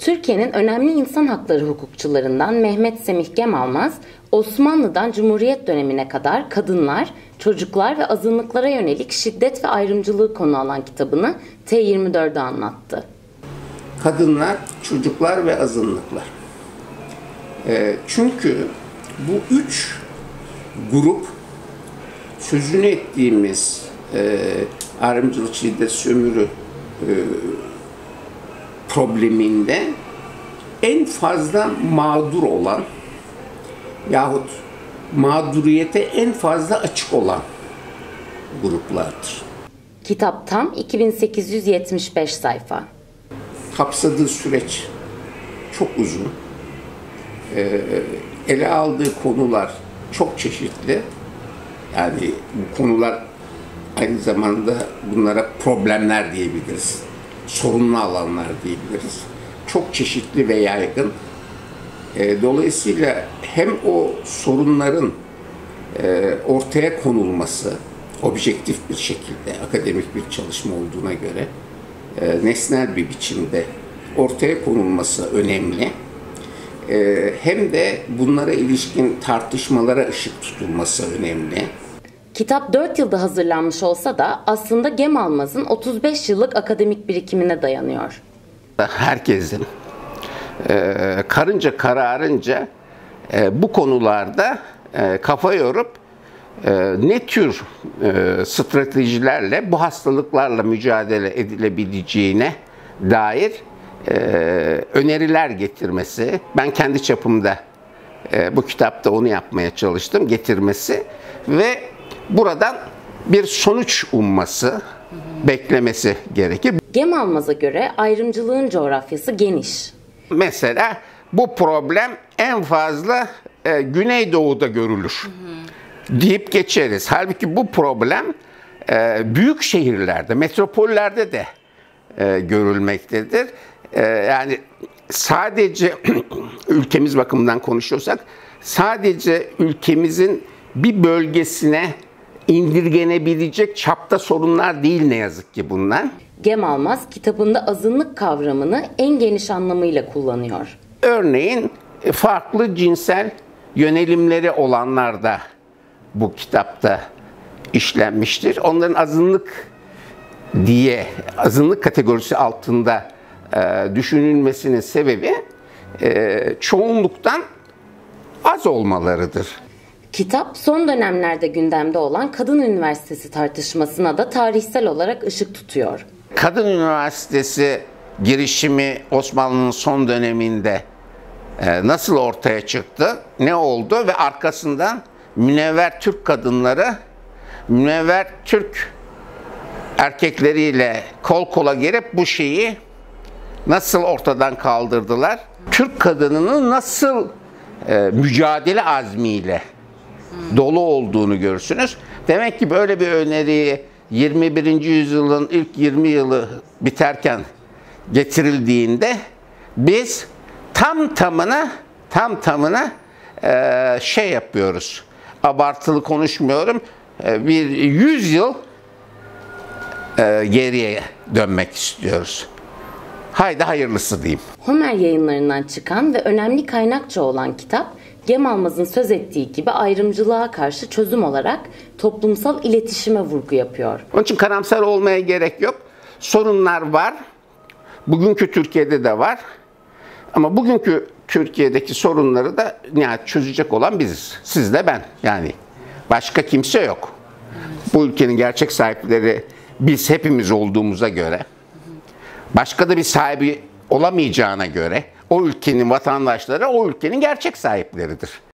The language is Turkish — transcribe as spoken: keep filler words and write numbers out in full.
Türkiye'nin önemli insan hakları hukukçularından Mehmet Semih Gemalmaz, Osmanlı'dan Cumhuriyet dönemine kadar kadınlar, çocuklar ve azınlıklara yönelik şiddet ve ayrımcılığı konu alan kitabını T yirmi dört'e anlattı. Kadınlar, çocuklar ve azınlıklar. E, çünkü bu üç grup sözünü ettiğimiz e, ayrımcılık, şiddet, sömürü e, probleminde en fazla mağdur olan yahut mağduriyete en fazla açık olan gruplardır. Kitap tam iki bin sekiz yüz yetmiş beş sayfa. Kapsadığı süreç çok uzun. Ee, ele aldığı konular çok çeşitli. Yani bu konular aynı zamanda bunlara problemler diyebiliriz. Sorunlu alanlar diyebiliriz. Çok çeşitli ve yaygın. E, dolayısıyla hem o sorunların e, ortaya konulması, objektif bir şekilde, akademik bir çalışma olduğuna göre e, nesnel bir biçimde ortaya konulması önemli. E, hem de bunlara ilişkin tartışmalara ışık tutulması önemli. Kitap dört yılda hazırlanmış olsa da aslında Gemalmaz'ın otuz beş yıllık akademik birikimine dayanıyor. Herkesin e, karınca kararınca e, bu konularda e, kafa yorup e, ne tür e, stratejilerle bu hastalıklarla mücadele edilebileceğine dair e, öneriler getirmesi, ben kendi çapımda e, bu kitapta onu yapmaya çalıştım, getirmesi ve buradan bir sonuç umması, beklemesi gerekir. Gemalmaz'a göre ayrımcılığın coğrafyası geniş. Mesela bu problem en fazla e, Güneydoğu'da görülür hı hı. deyip geçeriz. Halbuki bu problem e, büyük şehirlerde, metropollerde de e, görülmektedir. E, yani sadece ülkemiz bakımından konuşuyorsak, sadece ülkemizin bir bölgesine indirgenebilecek çapta sorunlar değil ne yazık ki bunlar. Gemalmaz kitabında azınlık kavramını en geniş anlamıyla kullanıyor. Örneğin farklı cinsel yönelimleri olanlar da bu kitapta işlenmiştir. Onların azınlık diye, azınlık kategorisi altında e, düşünülmesinin sebebi e, çoğunluktan az olmalarıdır. Kitap son dönemlerde gündemde olan Kadın Üniversitesi tartışmasına da tarihsel olarak ışık tutuyor. Kadın Üniversitesi girişimi Osmanlı'nın son döneminde e, nasıl ortaya çıktı, ne oldu ve arkasından münevver Türk kadınları, münevver Türk erkekleriyle kol kola girip bu şeyi nasıl ortadan kaldırdılar? Türk kadınının nasıl e, mücadele azmiyle dolu olduğunu görürsünüz. Demek ki böyle bir öneriyi yirmi birinci yüzyılın ilk yirmi yılı biterken getirildiğinde biz tam tamına tam tamına e, şey yapıyoruz. Abartılı konuşmuyorum. E, bir yüz yıl e, geriye dönmek istiyoruz. Haydi hayırlısı diyeyim. Homer Yayınlarından çıkan ve önemli kaynakça olan kitap, Gemalmaz'ın söz ettiği gibi ayrımcılığa karşı çözüm olarak toplumsal iletişime vurgu yapıyor. Onun için karamsar olmaya gerek yok. Sorunlar var. Bugünkü Türkiye'de de var. Ama bugünkü Türkiye'deki sorunları da nihayet çözecek olan biziz. Siz de ben. Yani başka kimse yok. Bu ülkenin gerçek sahipleri biz hepimiz olduğumuza göre, başka da bir sahibi olamayacağına göre o ülkenin vatandaşları o ülkenin gerçek sahipleridir.